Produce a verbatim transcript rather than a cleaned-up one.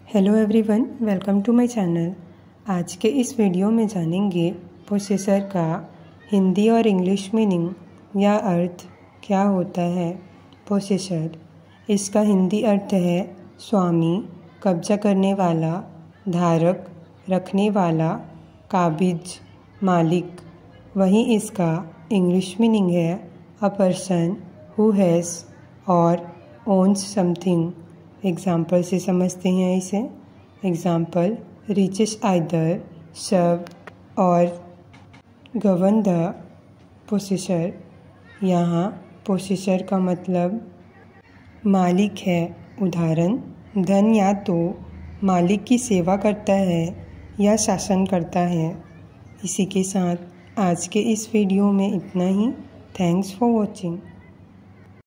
Hello everyone, welcome to my channel. आज के इस वीडियो में जानेंगे पोसेसर का हिंदी और इंग्लिश मीनिंग या अर्थ क्या होता है। पोसेसर, इसका हिंदी अर्थ है स्वामी, कब्जा करने वाला, धारक, रखने वाला, काबिज, मालिक। वहीं इसका इंग्लिश मीनिंग है a person who has or owns something. Example से समझते हैं इसे। एग्जाम्पल, रीचेस आइदर सर्व और गवर्न द पोसेसर। यहाँ पोसेसर का मतलब मालिक है। उदाहरण, धन या तो मालिक की सेवा करता है या शासन करता है। इसी के साथ आज के इस वीडियो में इतना ही। Thanks for watching.